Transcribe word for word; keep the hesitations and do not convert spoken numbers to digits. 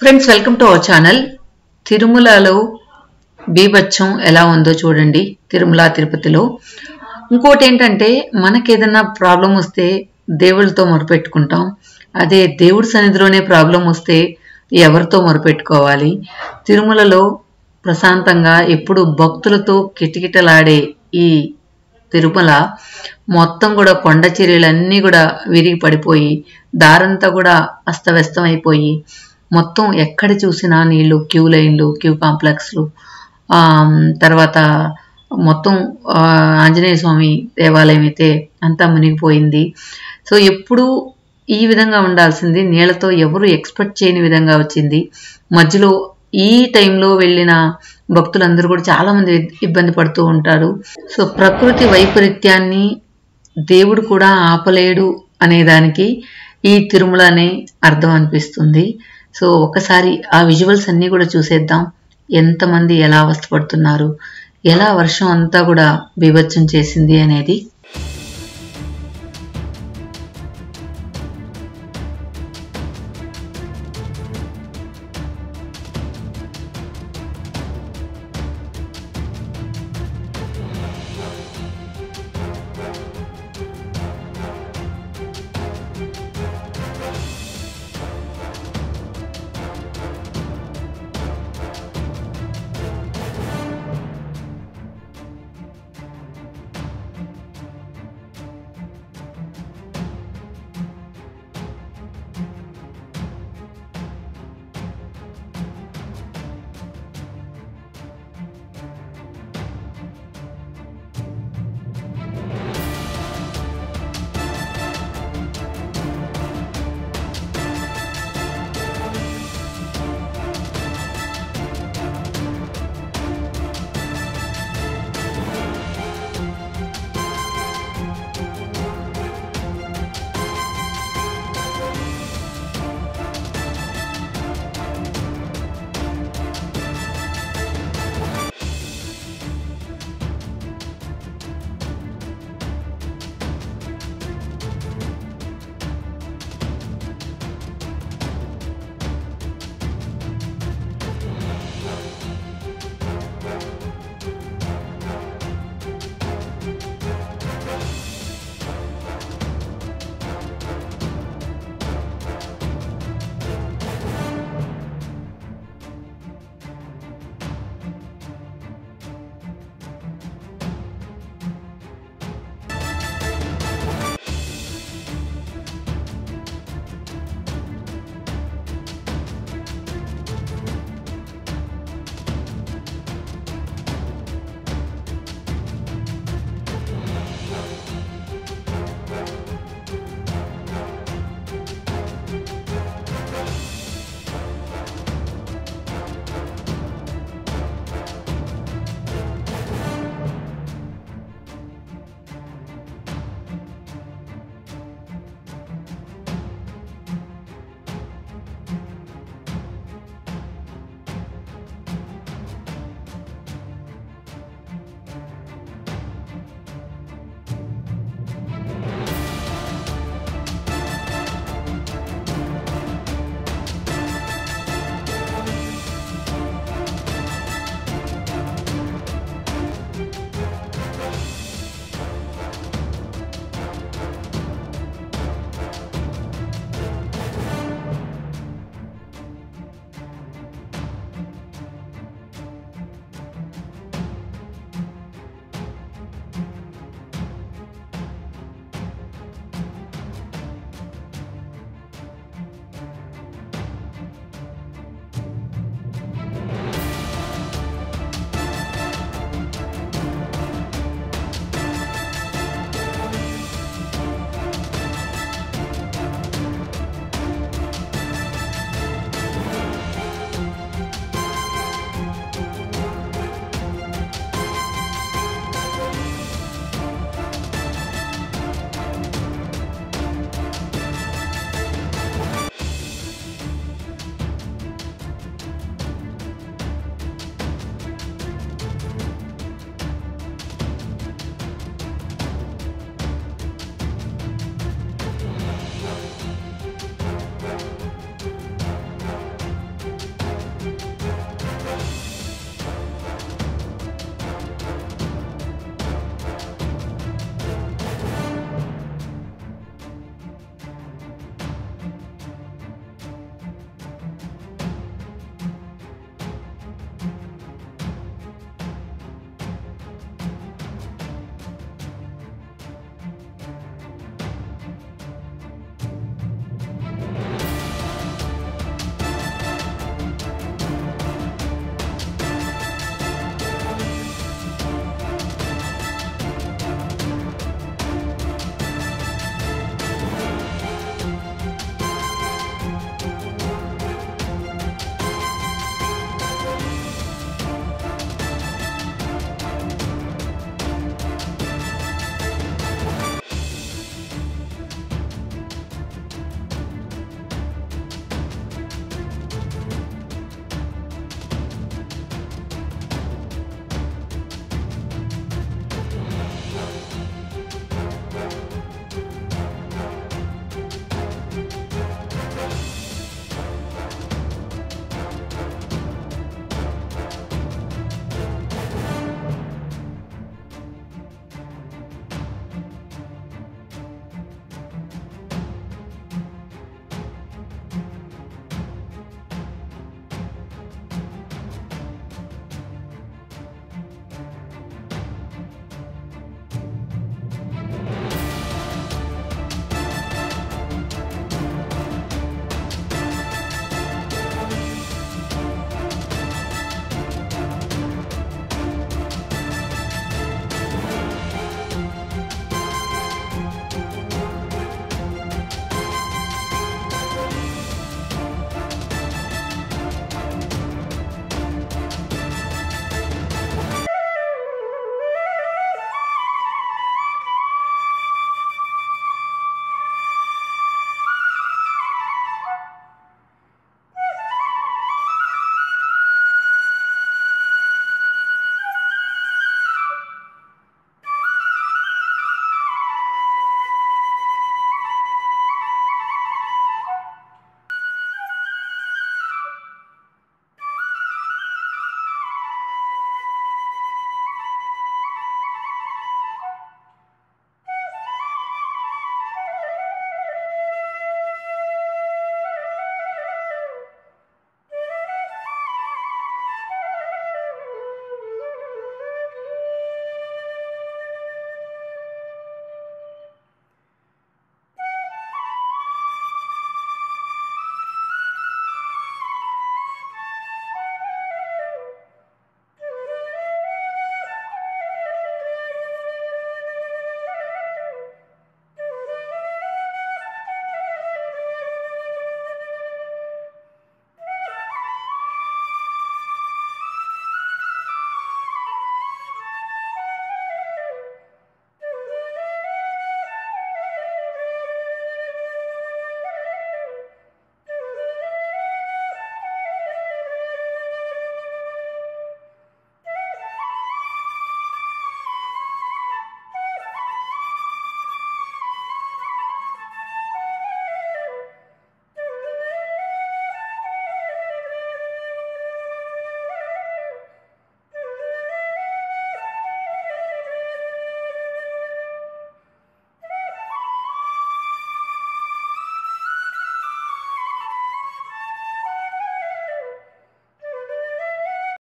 Friends welcome to our channel. తిరుమలలో బీభత్సం ఎలా ఉందో చూడండి. తిరుమల తిరుపతిలో ఇంకోటి ఏంటంటే మనకి ఏదైనా ప్రాబ్లం వస్తే దేవుళ్ళతో మొరపెట్టుకుంటాం. అదే దేవుడి సన్నిధిలోనే ప్రాబ్లం వస్తే ఎవరితో మొరపెట్టుకోవాలి? తిరుమలలో ప్రశాంతంగా ఎప్పుడు భక్తులతో కిటకిటలాడే ఈ తిరుమల మొత్తం కూడా కొండ చర్యలన్నీ కూడా విరిగి పడిపోయి దారంతా కూడా అస్తవ్యస్తం అయిపోయి మొత్తం ఎక్కడ చూసినా నీళ్ళు, క్యూ లైన్లు, క్యూ కాంప్లెక్స్లు, తర్వాత మొత్తం ఆంజనేయ స్వామి దేవాలయం అయితే అంతా మునిగిపోయింది. సో ఎప్పుడు ఈ విధంగా ఉండాల్సింది నీళ్లతో ఎవరు ఎక్స్పెక్ట్ చేయని విధంగా వచ్చింది. మధ్యలో ఈ టైంలో వెళ్ళిన భక్తులందరూ కూడా చాలా మంది ఇబ్బంది పడుతూ ఉంటారు. సో ప్రకృతి వైపరీత్యాన్ని దేవుడు కూడా ఆపలేడు అనేదానికి ఈ తిరుమలనే అర్థం అనిపిస్తుంది. సో ఒకసారి ఆ విజువల్స్ అన్నీ కూడా చూసేద్దాం. ఎంతమంది ఎలా అవస్థపడుతున్నారు, ఎలా వర్షం అంతా కూడా బీభత్సం చేసింది అనేది.